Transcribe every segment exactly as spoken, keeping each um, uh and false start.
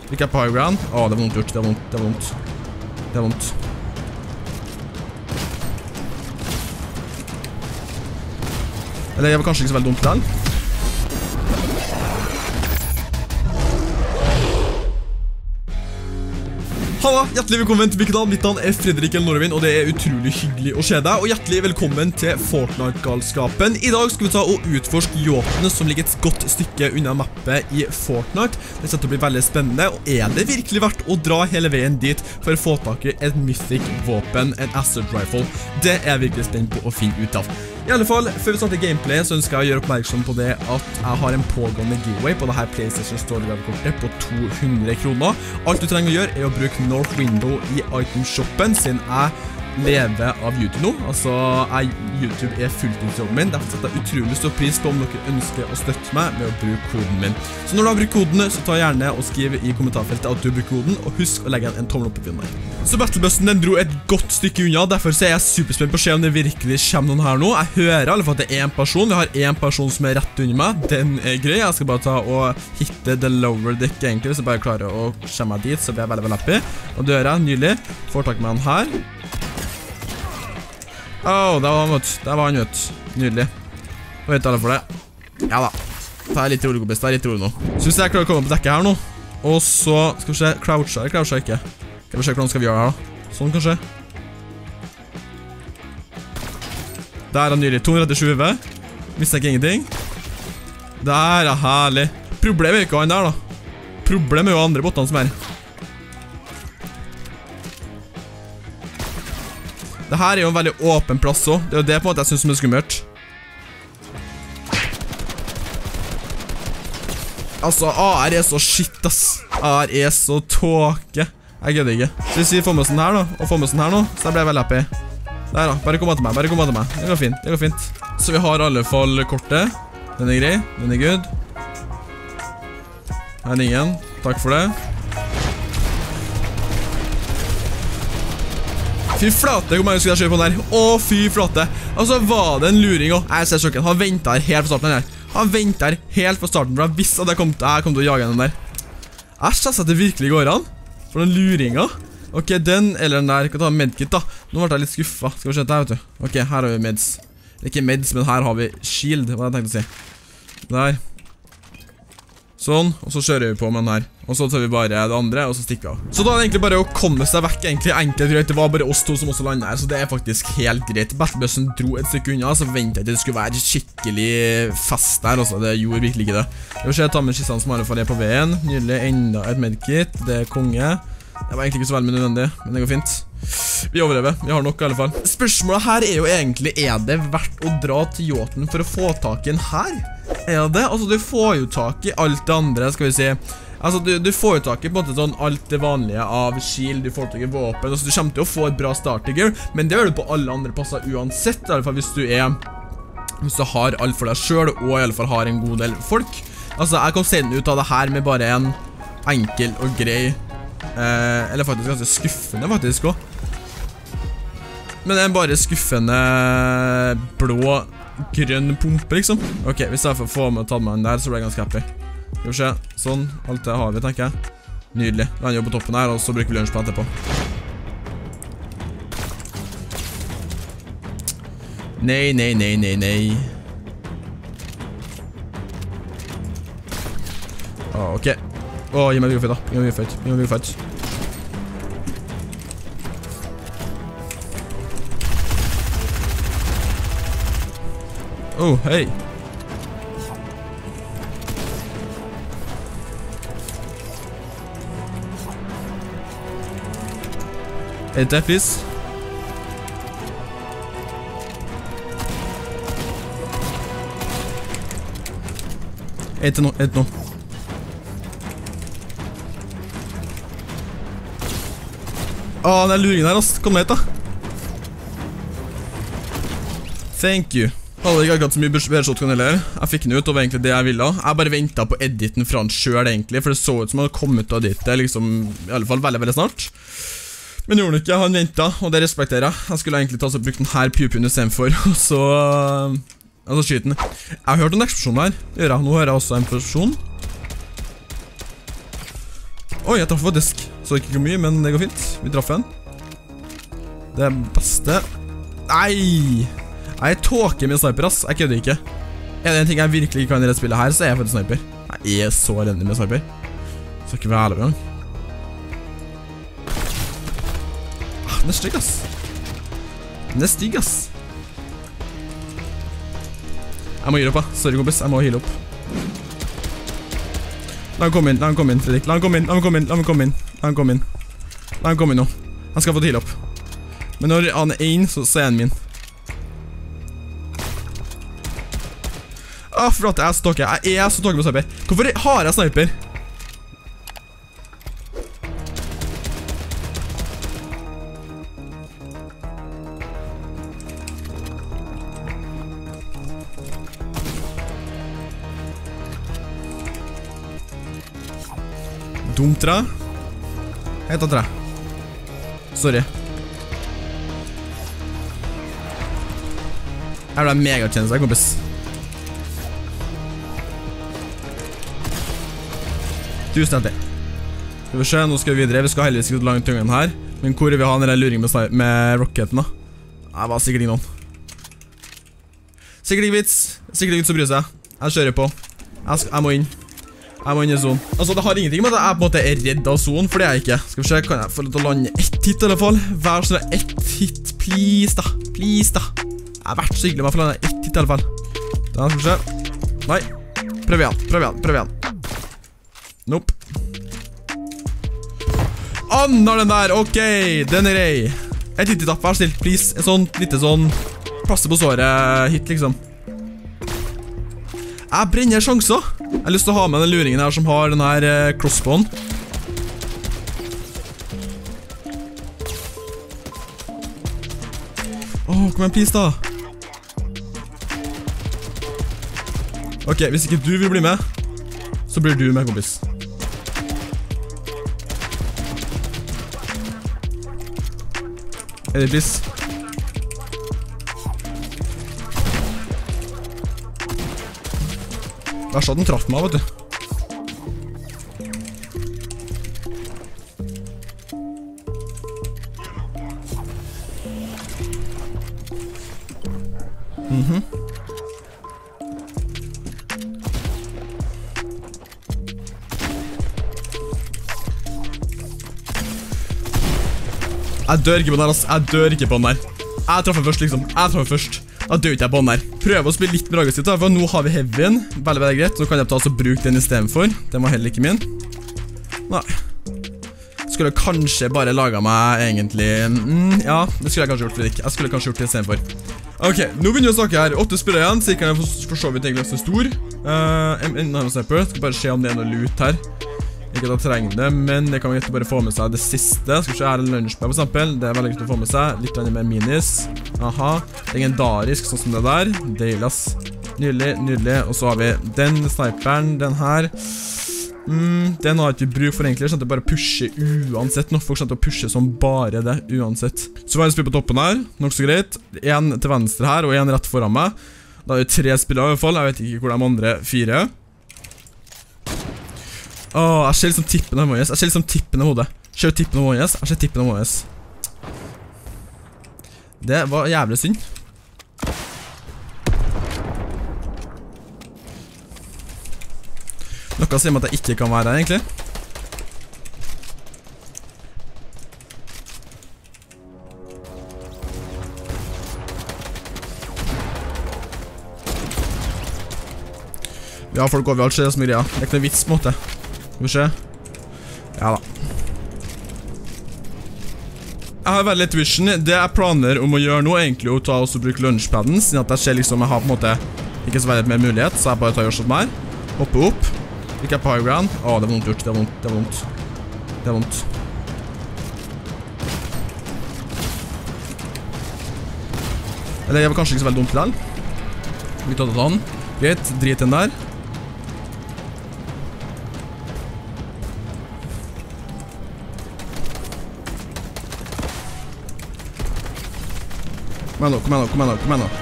Ikke jeg på high ground. Åh, det var vondt gjort. Det var vondt. Det var vondt. Det var vondt. Eller jeg var kanskje ikke så veldig dumt til den. Halla, hjertelig velkommen til min kanal. Mitt navn er Fredrik Elnorovin, og det er utrolig hyggelig å se deg. Og hjertelig velkommen til Fortnite-galskapen. I dag skal vi ta og utforske yachtene som ligger et godt stykke unna mappet i Fortnite. Det setter å bli veldig spennende, og er det virkelig verdt å dra hele veien dit for å få tak i et mythic våpen, en assault rifle? Det er jeg virkelig spent på å finne ut av. I alle fall, før vi starter gameplay, så ønsker jeg å gjøre oppmerksom på det at jeg har en pågående giveaway på dette PlayStation Store-kortet på to hundre kroner. Alt du trenger å gjøre er å bruke North Window i itemshoppen, siden jeg lever av YouTube nå. Altså, jeg, YouTube er fulltidsjobben min. Derfor setter jeg utrolig stor pris på om dere ønsker å støtte meg med å bruke koden min. Så når du har brukt koden, så ta gjerne og skriv i kommentarfeltet at du bruker koden, og husk å legge en tommel opp i videoen. Så battlebussen den dro et godt stykke unna, derfor så er jeg superspent på å se om det virkelig kommer noen her nå. Jeg hører i alle fall at det er en person. Vi har en person som er rett under meg. Den er grei. Jeg skal bare ta og hitte the lower deck egentlig, hvis jeg bare klarer å komme meg dit, så blir jeg veldig, veldig happy. Og det gjør jeg, nydelig. Får tak med han her. Åh, oh, det var han, vet. Det var han, vet. Nydelig. Nå vet alle for det. Ja da. Det er litt rolig, kompis. Det er litt rolig nå. Så hvis jeg klarer å komme på dekket her nå, og så skal vi se, croucha eller croucha ikke? Skal vi se hvordan skal vi gjøre her da? Sånn kanskje. Der er nydelig. to hundre trettisju. Mistet ikke ingenting. Der er herlig. Problemet er ikke han der da. Problemet er jo andre bottene som er. Dette er jo en veldig åpen plass også. Det er jo det på en måte jeg synes som er skummelt. Altså, A R er så shit, ass. A R er så tåke. Jeg gødder ikke. Så hvis vi får med oss den her da, og får med oss den her nå, så blir jeg veldig happy. Der da, bare kom til meg, bare kom til meg. Det går fint, det går fint. Så vi har i alle fall kortet. Den er grei, den er good. Her er ingen. Takk for det. Fy flate, hvor mange skulle jeg kjøre på den der? Å, fy flate. Altså, var det en luring også? Jeg ser sjokken. Han ventet her helt fra starten her. Han ventet her helt fra starten, for jeg visste at jeg kom til, jeg kom til å jage den der. Jeg synes at det virkelig går an. For den luringen. Ok, den eller den der. Jeg kan ta medkit da. Nå ble jeg litt skuffet. Skal vi se dette, vet du. Ok, her har vi meds. Ikke meds, men her har vi shield, hva jeg tenkte å si. Der. Sånn, og så kjører vi på med den her. Og så tar vi bare det andre, og så stikker vi av. Så da er det egentlig bare å komme seg vekk, egentlig enkelt greit. Det var bare oss to som også landet her, så det er faktisk helt greit. Battlebussen dro et stykke unna, så ventet jeg til det skulle være skikkelig fest der, altså. Det gjorde virkelig ikke det. Jeg vil se, jeg tar med kistene som alle fall er på veien. Nydelig, enda et medkit. Det er konge. Det var egentlig ikke så veldig nødvendig, men det går fint. Vi overlever, vi har nok i alle fall. Spørsmålet her er jo egentlig, er det verdt å dra til yachten for å få tak i en her? Er det? Altså, du får jo tak i alt det andre, skal vi si. Altså, du, du får jo tak i på en måte sånn alt det vanlige av shield, du får tak i våpen. Altså, du kommer til å få et bra starter-gear, men det gjør du på alle andre plasser uansett, i alle fall hvis du er, hvis du har alt for deg selv, og i alle fall har en god del folk. Altså, jeg kan sende ut av det her med bare en enkel og grei, eh, eller faktisk ganske skuffende faktisk også. Men det er bare skuffende blå, grønn pumpe liksom. Ok, hvis jeg får få med og ta med den der, så blir jeg ganske happy. Skal vi se, sånn, alt det har vi, tenker jeg. Nydelig, den er jo på toppen her, og så bruker vi lunsj på etterpå. Nei, nei, nei, nei, nei. Åh, ok. Åh, gi meg biofight da, gi meg biofight, gi meg biofight. Åh, hei. Et defis. Et nå, et nå. Åh, den er luringen her, ass. Kom med hit da. Thank you. Hadde ikke akkurat så mye bedre shotgun heller. Jeg fikk den ut, og var egentlig det jeg ville. Jeg bare ventet på editen fra han selv egentlig, for det så ut som han hadde kommet ut av editen, liksom, i alle fall veldig, veldig snart. Men gjorde han ikke, han ventet, og det respekterer jeg. Jeg skulle egentlig ta så brukt den her pupuen i stedet for, og så... Altså skyten. Jeg har hørt en eksplosjon her. Det gjør jeg. Nå hører jeg også en eksplosjon. Oi, jeg traff faktisk. Så ikke hvor mye, men det går fint. Vi traff en. Det er beste. Nei! Jeg tåker med sniper, ass. Jeg kødder ikke. Er det en ting jeg virkelig ikke kan i dette spillet her, så er jeg faktisk sniper. Jeg er så elendig med sniper. Så ikke være ærlig på gang. Ah, den er stygg, ass. Den er stygg, ass. Jeg må gi opp, da. Sorry, kompis. Jeg må heale opp. La han komme inn, la han komme inn, Fredrik. La han komme inn, la han komme inn, la han komme inn. La han komme inn. La han komme inn nå. Han skal få heale opp. Men når han er inn, så er han min. Åh, for at jeg er så tåke. Jeg er så tåke på sniper. Hvorfor har jeg sniper? Dumt tre. Hei, ta tre. Sorry. Jeg ble megatjeneste, kompis. Tusen hjertelig. Skal vi se, nå skal vi videre. Vi skal heldigvis ikke langt tungen her. Men hvor vil vi ha denne luringen med, med rocketen da? Det var sikkert ikke noen. Sikkert ikke vits. Sikkert ikke vits å bry seg. Jeg kjører på. Jeg, skal, jeg må inn. Jeg må inn i zone. Altså, det har ingenting med at jeg på en måte er redd av zone, for det er jeg ikke. Skal vi se, kan jeg få lov til å lande ett hit i alle fall? Vær så det ett hit, please da. Please da. Jeg har vært så hyggelig med å få lande ett hit i alle fall. Da skal vi se. Nei. Prøv igjen, prøv igjen, prøv igjen. Nope. Annar den der, ok, den er grei. Et lite tapp, vær stilt, please. En sånn, litt sånn, passe på såret hit, liksom. Jeg brenner sjanser. Jeg har lyst til å ha med den luringen her som har den her eh, crossbowen. Åh, kom igjen, please da. Ok, hvis ikke du vil bli med, så blir du med, kompis. Er det please? Verst at den traff meg, vet du. Mhm. Jeg dør ikke på den her, ass. Jeg dør ikke på den der. Jeg traffer først, liksom. Jeg traffer først. Da dør ikke jeg på den der. Prøv å spille litt med aggressivt, for nå har vi heavyen. Veldig, veldig greit. Så kan jeg ta og bruke den i stedet for. Den var heller ikke min. Nei. Skulle jeg kanskje bare laget meg egentlig... Mm, ja, det skulle jeg kanskje gjort, Fredrik. Jeg skulle kanskje gjort det i stedet for. Ok, nå begynner vi å snakke her. Åtte spillere igjen. Cirka jeg for så vidt egentlig ganske stor. Uh, en annen sniper. Skal bare se om det er noe loot her. Ikke at jeg trenger det, men det kan vi ikke bare få med seg det siste. Skal vi se her en lunchbar for eksempel. Det er veldig greit å få med seg. Litt mer minis. Aha. Legendarisk, sånn som det der. Deilig, ass. Nydelig, nydelig. Og så har vi den sniperen, den her. Mm, den har jeg ikke bruk for egentlig, sånn at det bare pusher uansett. Nå folk sånn at å pushe som bare det, uansett. Så var det en spill på toppen her, nok så greit. En til venstre her, og en rett foran meg. Da er det tre spillere i hvert fall, jeg vet ikke hvor de andre fire. Åh, jeg ser liksom tippen av Moyes. Jeg ser liksom tippen av hodet. Ser tippen av Moyes. Jeg ser tippen av Moyes. Det var jævlig synd. Noe sier meg at jeg ikke kan være her, egentlig. Ja, folk overalt skjer det så mye greier. Det er ikke noe vits på en måte. Skal vi se. Ja da. Jeg har veldig litt vision. Det jeg planer om å gjøre nå er egentlig å ta og bruke lunchpadden, siden at jeg ser liksom jeg har på en måte ikke så veldig mer mulighet, så jeg bare tar og gjør sånn her. Hoppe opp. Ikke jeg på high ground. Åh, det var vondt gjort. Det var vondt. Det var vondt. Det var vondt. Eller jeg var kanskje ikke så veldig dumt i dag. Vi tar det sånn. Greit, drit den der. Kom igjen nå, kom igjen nå, kom igjen nå, kom igjen nå.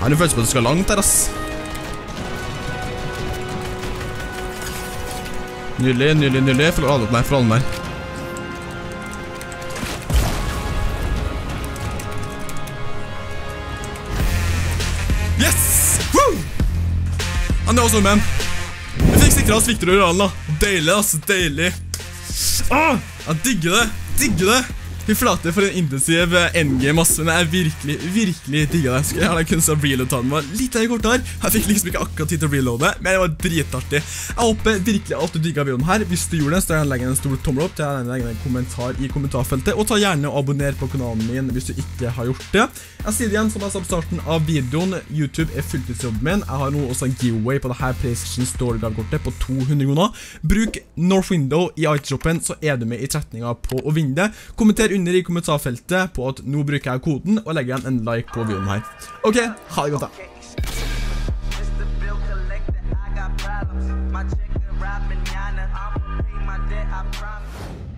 Nei, du føles på at du skal langt der, ass. Nydelig, nydelig, nydelig. Får alle opp meg, får alle meg. Yes! Woo! Han er også man. Jeg fikk sikret oss Victor og Uralen da. Deilig, ass, deilig. Åh, jeg digger det, digger det. Vi flater for en intensiv endgame, ass, men jeg virkelig, virkelig digger det. Skal jeg ha den kunst av reload-tannen var litt her kort her. Jeg fikk liksom ikke akkurat tid til å reloade, men det var dritartig. Jeg håper virkelig at du digget videoen her. Hvis du gjorde det, så legg en stor tommel opp, til en legge en kommentar i kommentarfeltet, og ta gjerne og abonner på kanalen min hvis du ikke har gjort det. Jeg sier det igjen, som jeg sa på starten av videoen, YouTube er fulltidsjobben min. Jeg har nå også en giveaway på dette PlayStation Store-kortet på to hundre kroner. Bruk North Window i iTunes-shoppen, så er du med i tretninga på å vinne det. Kommenter under i kommentarfeltet på at nå bruker jeg koden, og legger igjen en like på videoen her. Ok, ha det godt da.